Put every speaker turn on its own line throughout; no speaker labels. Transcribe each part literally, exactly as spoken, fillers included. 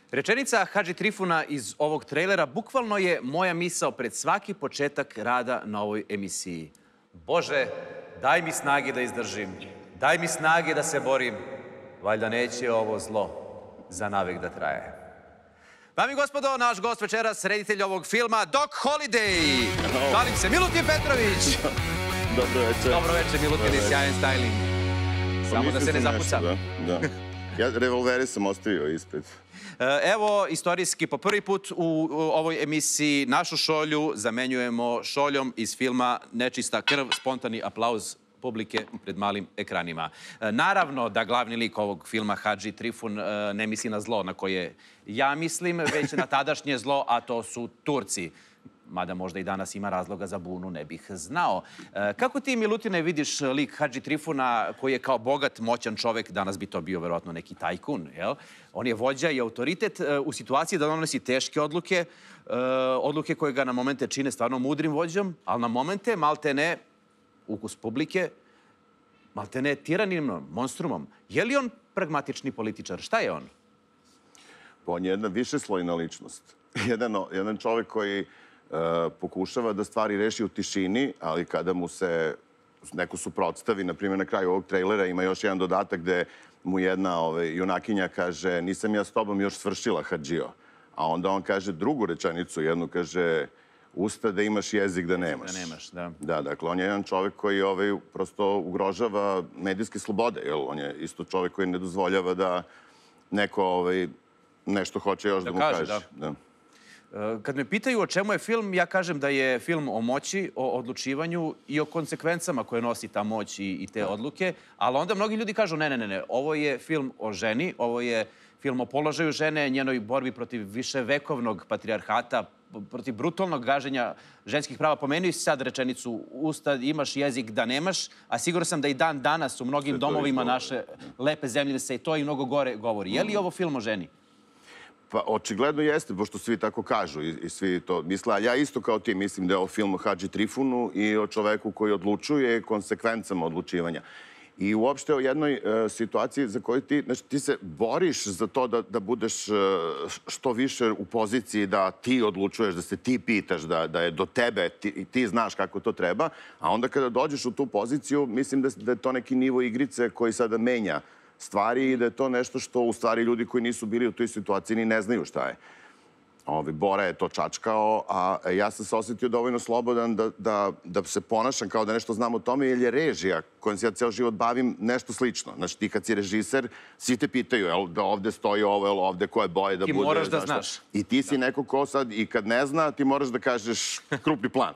Rečenica Hadži Trifuna iz ovog trejlera bukvalno je moja misao pred svaki početak rada na ovoj emisiji. Bože, daj mi snage da izdržim, daj mi snage da se borim, valjda neće ovo zlo za navek da traje. Dame i gospodo, naš gost večeras, reditelj ovog filma, Doc Holliday. Šalim se, Milutin Petrović.
Dobro večer.
Dobro večer, Milutin i sjajan styling. Samo da se ne zapucam.
Da. Ja revolvere sam ostavio ispred.
Evo, istorijski, po prvi put u ovoj emisiji našu šolju zamenjujemo šoljom iz filma Nečista krv, spontani aplauz publike pred malim ekranima. Naravno da glavni lik ovog filma, Hadži Trifun, ne misli na zlo na koje ja mislim, već na tadašnje zlo, a to su Turci. Mada možda i danas ima razloga za bunu, ne bih znao. Kako ti, Milutine, vidiš lik Hadži Trifuna, koji je kao bogat, moćan čovek, danas bi to bio verovatno neki tajkun, jel? On je vođa i autoritet u situaciji da donosi teške odluke, odluke koje ga na momente čine stvarno mudrim vođom, ali na momente, malte ne, ukus publike, malte ne tiraninom, monstrumom. Je li on pragmatični političar? Šta je on?
On je jedna višeslojna ličnost. Jedan, jedan čovek koji pokušava da stvari reši u tišini, ali kada mu se neko suprotstavi, na primjer na kraju ovog trejlera ima još jedan dodatak gde mu jedna junakinja kaže nisam ja s tobom još svršila, Hadžio. A onda on kaže drugu rečenicu, jednu kaže usta da imaš, jezik da nemaš.
Da nemaš, da.
Da, dakle, on je jedan čovek koji prosto ugrožava medijske slobode. On je isto čovek koji ne dozvoljava da neko nešto hoće još da mu kaže. Da.
Kad me pitaju o čemu je film, ja kažem da je film o moći, o odlučivanju i o konsekvencama koje nosi ta moć i te odluke, ali onda mnogi ljudi kažu ne, ne, ne, ne, ovo je film o ženi, ovo je film o položaju žene, njenoj borbi protiv viševekovnog patrijarhata, protiv brutalnog gaženja ženskih prava. Pomenuo si sad rečenicu usta, imaš jezik da nemaš, a siguran sam da i dan danas u mnogim domovima naše lepe zemlje se i to i mnogo gore govori. Je li ovo film o ženi?
Pa, očigledno jeste, pošto svi tako kažu i svi to misle. A ja isto kao ti mislim da je ovo film o Hadži Trifunu i o čoveku koji odlučuje konsekvencama odlučivanja. I uopšte o jednoj situaciji za koju ti, znači, ti se boriš za to da budeš što više u poziciji da ti odlučuješ, da se ti pitaš, da je do tebe i ti znaš kako to treba, a onda kada dođeš u tu poziciju, mislim da je to neki nivo igrice koji sada menja stvari i da je to nešto što u stvari ljudi koji nisu bili u toj situaciji ni ne znaju šta je. Bora je to čačkao, a ja sam se osjetio dovoljno slobodan da se ponašam kao da nešto znam o tome, jer je režija kojom se ja ceo život bavim nešto slično. Znači ti kad si režiser, svi te pitaju da ovde stoji ovo, ili ovde koje boje da bude.
Ti moraš da znaš.
I ti si neko ko sad, i kad ne zna, ti moraš da kažeš krupni plan.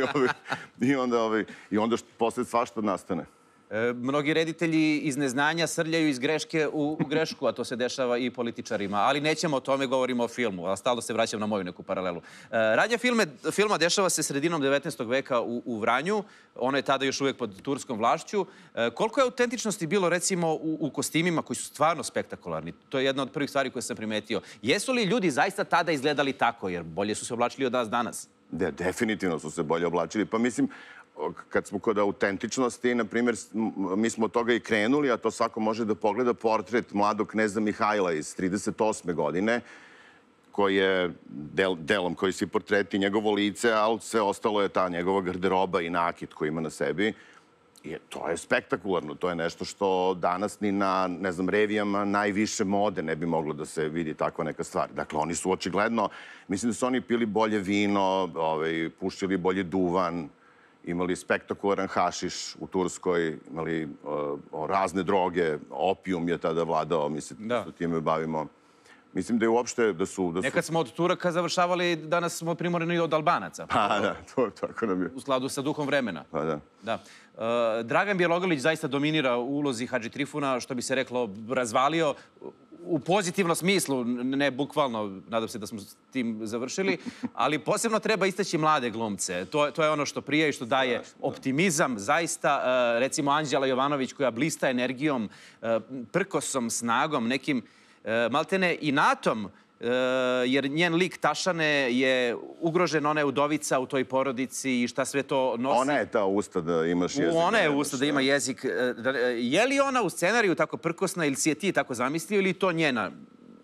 I onda posle svašta nastane.
Mnogi reditelji iz neznanja srljaju iz greške u grešku, a to se dešava i političarima. Ali nećemo o tome, govorimo o filmu, a stalno se vraćam na moju neku paralelu. Radnja filma dešava se sredinom devetnaestog veka u Vranju. Ono je tada još uvijek pod turskom vlašću. Koliko je autentičnosti bilo, recimo, u kostimima koji su stvarno spektakularni? To je jedna od prvih stvari koje sam primetio. Jesu li ljudi zaista tada izgledali tako? Jer bolje su se oblačili od nas danas.
Definitivno su se bolje oblačili. Pa mislim, kad smo kod autentičnosti, na primjer, mi smo od toga i krenuli, a to svako može da pogleda portret mladog kneza Mihajla iz trideset osme godine, koji je delom koji svi portreti njegovo lice, ali sve ostalo je ta njegova garderoba i nakit koji ima na sebi. I to je spektakularno. To je nešto što danas ni na, ne znam, revijama najviše mode ne bi moglo da se vidi takva neka stvar. Dakle, oni su očigledno, mislim da su oni pili bolje vino, pušili bolje duvan, imali spektakularan hašiš u Turskoj, imali razne droge, opijum je tada vladao, mi se time bavimo. Mislim da je uopšte da su...
Nekad smo od Turaka završavali, danas smo primoreni od Albanaca.
Pa da, to tako nam je.
U skladu sa duhom vremena.
Pa da.
Da. Dragan Bjelogrlić zaista dominira u ulozi Hadži Trifuna, što bi se reklo, razvalio u pozitivnom smislu, ne bukvalno, nadam se da smo s tim završili, ali posebno treba istaći mlade glumce. To je ono što prija i što daje optimizam. Zaista, recimo, Anđela Jovanović koja blista energijom, prkosom, snagom, nekim maltene inatom, jer njen lik Tašane je ugrožen, ona je udovica u toj porodici i šta sve to nosi.
Ona je ta usta da imaš jezik.
Ona je usta da ima jezik. Je li ona u scenariju tako prkosna ili si je ti tako zamislio ili to njena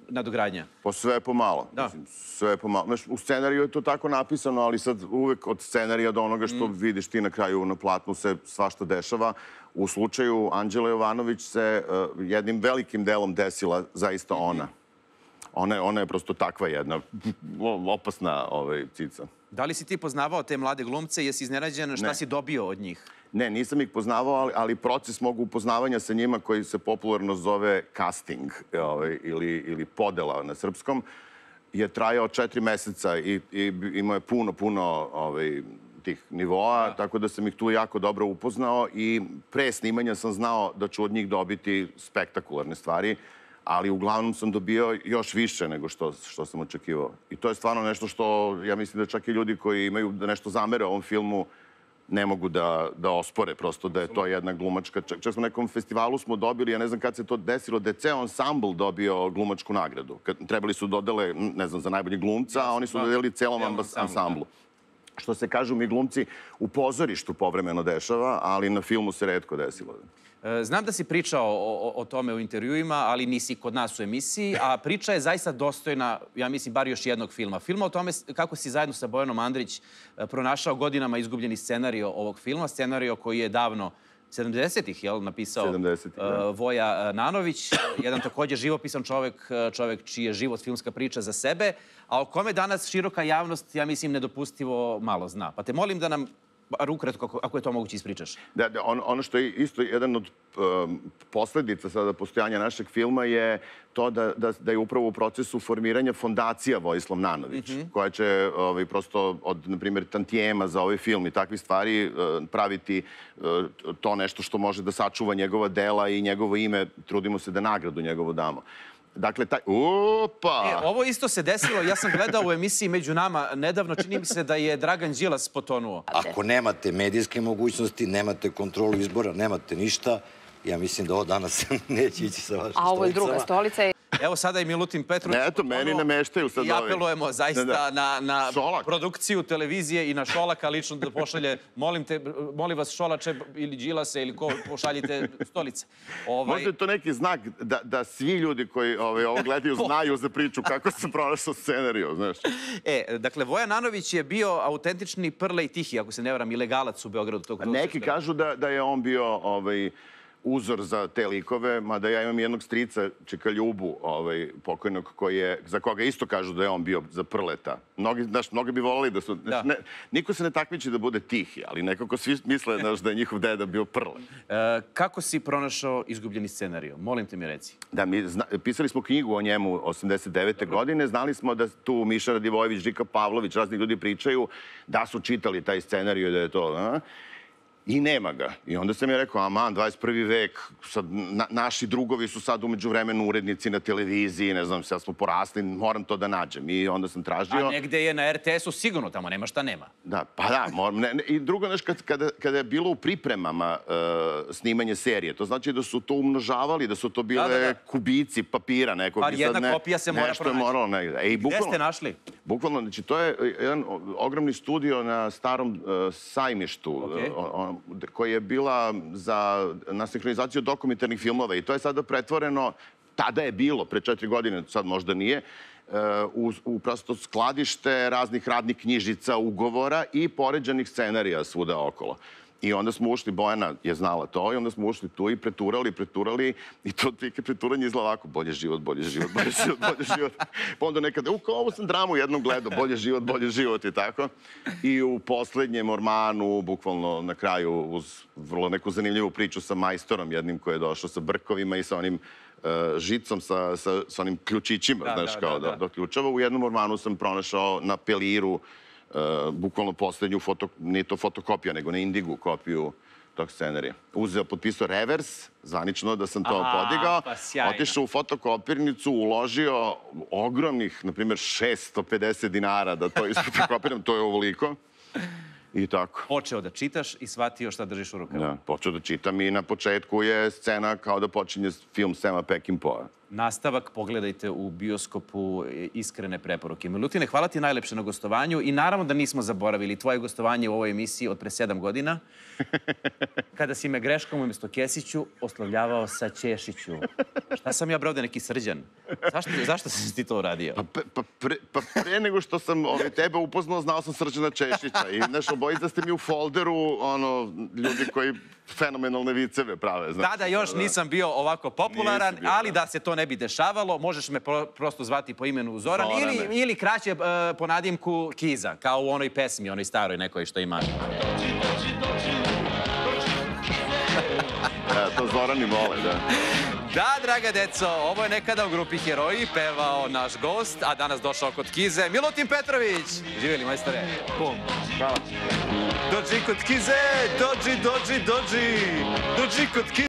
nadogradnja?
Po sve pomalo.
Da.
Sve pomalo. Znaš, u scenariju je to tako napisano, ali sad uvek od scenarija do onoga što vidiš ti na kraju na platnu se svašta dešava. U slučaju Anđele Jovanović se jednim velikim delom desila zaista ona. Ona je, ona je prosto takva jedna opasna cica.
Da li si ti poznavao te mlade glumce? Jesi iznenađen šta si dobio od njih?
Ne, nisam ih poznavao, ali, ali proces mog upoznavanja sa njima koji se popularno zove casting ovaj, ili, ili podela na srpskom je trajao četiri meseca i, i imao je puno, puno ovaj, tih nivoa, da. Tako da sam ih tu jako dobro upoznao i pre snimanja sam znao da ću od njih dobiti spektakularne stvari, ali uglavnom sam dobio još više nego što, što sam očekivao. I to je stvarno nešto što, ja mislim da čak i ljudi koji imaju da nešto zamere ovom filmu ne mogu da, da ospore, prosto da je to jedna glumačka. Čak, čak smo na nekom festivalu smo dobili, ja ne znam kad se to desilo, da je ceo ansambl dobio glumačku nagradu. Kad trebali su dodele, ne znam, za najbolji glumca, a oni su dodelili celom ansamblu. Što se kažu mi glumci, u pozorištu povremeno dešava, ali na filmu se retko desilo.
Znam da si pričao o, o tome u intervjuima, ali nisi kod nas u emisiji, a priča je zaista dostojna, ja mislim, bar još jednog filma. Filma o tome kako si zajedno sa Bojanom Andrić pronašao godinama izgubljeni scenario ovog filma, scenario koji je davno sedamdesetih, jel, napisao
sedamdesetih, da.
Voja Nanović, jedan također živopisan čovek, čovek čiji je život filmska priča za sebe, a o kome danas široka javnost, ja mislim, nedopustivo malo zna. Pa te molim da nam bar ukratko, ako je to moguće, ispričaš.
Da, da, on, ono što je isto jedan od um, posledica sada postojanja našeg filma je to da, da, da je upravo u procesu formiranja fondacija Vojislav Nanović, mm-hmm. koja će ovaj, prosto od, na primjer, tantijema za ovaj film i takvih stvari uh, praviti uh, to nešto što može da sačuva njegova dela i njegovo ime. Trudimo se da nagradu njegovu damo. Dakle, taj... Opa!
E, ovo isto se desilo, ja sam gledao u emisiji Među nama nedavno, čini mi se da je Dragan Đilas potonuo.
Ako nemate medijske mogućnosti, nemate kontrolu izbora, nemate ništa, ja mislim da ovo danas neće ići sa vašim stolicama.
A ovo je druga stolica.
Evo sada i Milutin Petrović.
Eto, meni nameštaju sad
I apelujemo zaista na, na produkciju televizije i na Šolaka lično da pošalje, molim, te, molim vas Šolače ili Đilase ili ko pošaljite stolice.
Ovaj... Možda je to neki znak da, da svi ljudi koji ovaj, ovo gledaju znaju za priču kako se pronašao scenariju, znaš.
E, dakle, Voja Nanović je bio autentični Prle i Tihi, ako se ne varam, ilegalac u Beogradu. Tog
neki kažu da, da je on bio... Ovaj, uzor za te likove, mada ja imam jednog strica, Čeka Ljubu, ovaj, pokojnog, koji je, za koga isto kažu da je on bio za Prleta. Mnogi, znaš, mnogi bi volali da su... Da. Ne, niko se ne takmiči da bude Tihi, ali nekako svi misle znaš, da je njihov deda bio Prle.
E, kako si pronašao izgubljeni scenario? Molim te mi reci.
Da, mi zna, pisali smo knjigu o njemu osamdeset devete godine. Znali smo da tu Miša Radivojević, Žika Pavlović, razni ljudi pričaju da su čitali taj scenario i da je to... A? I nema ga. I onda sam je rekao, aman, dvadeset prvi vek, sad, na, naši drugovi su sad umeđu vremenu urednici na televiziji, ne znam, sad smo porasli, moram to da nađem. I onda sam tražio...
A negde je na er te esu sigurno, tamo nema šta nema.
Da, pa da, moram. Ne, ne. I drugo, znaš, kad, kada, kada je bilo u pripremama uh, snimanje serije, to znači da su to umnožavali, da su to bile da, da, da. kubici papira nekog.
Par jedna ne, kopija se mora pronaći.
Moralo negde. E,
bukvalno, gde ste našli?
Bukvalno, znači, to je jedan ogromni studio na starom uh, sajmištu, okay. uh, koji je bila za, na sinhronizaciju dokumentarnih filmova i to je sada pretvoreno, tada je bilo, pre četiri godine, sad možda nije, u, u prosto skladište raznih radnih knjižica, ugovora i poređanih scenarija svuda okolo. I onda smo ušli, Bojana je znala to, i onda smo ušli tu i preturali, preturali, i to tike preturanje izgleda ovako, bolje život, bolje život, bolje život, bolje život. Pa onda nekada, u, kao ovo sam dramu jednom gledao, bolje život, bolje život i tako. I u poslednjem ormanu, bukvalno na kraju, uz vrlo neku zanimljivu priču sa majstorom jednim koji je došao sa brkovima i sa onim uh, žicom, sa, sa, sa onim ključićima, da, znaš, da, kao da, da. do ključava. U jednom ormanu sam pronašao na peliru Uh, bukvalno poslednju, foto, nije to fotokopija, nego na Indigu kopiju tog scenarija. Uzeo, potpisao revers, zvanično da sam to Aha, podigao, pa otišao u fotokopirnicu, uložio ogromnih, na primjer, šesto pedeset dinara da to isfotokopiram, to je ovoliko. I tako.
Počeo da čitaš i shvatio šta držiš u rukama.
Da, počeo da čitam i na početku je scena kao da počinje film Sema Peckinpah.
nastavak pogledajte u bioskopu Iskrene preporuke. Milutine, hvala ti najlepše na gostovanju i naravno da nismo zaboravili tvoje gostovanje u ovoj emisiji od pre sedam godina, kada si me greškom umjesto Kesiću oslovljavao sa Ćešiću. Šta sam ja, bre, ovde neki Srđan? Zašto, zašto si ti to uradio?
Pa, pa, pre, pa pre nego što sam ove, tebe upoznao, znao sam Srđana Češića. I, znaš, obojica ste mi u folderu, ono, ljudi koji fenomenalne viceve prave. Znači,
Tada još nisam bio ovako popularan,
Nisi bio,
ali
da.
da se to ne bi dešavalo, možeš me pro- prosto zvati po imenu Zoran
Zorane.
ili, ili kraće uh, po nadimku Kiza, kao u onoj pesmi, onoj staroj nekoj što ima.
E, to Zorani vole, da.
Da, draga deco, ovo je nekada u grupi Heroji pevao naš gost, a danas došao kod Kize, Milutin Petrović. Živjeli, majstore. Bum.
Hvala.
Dođi kod Kize, dođi, dođi, dođi. Dođi kod Kize.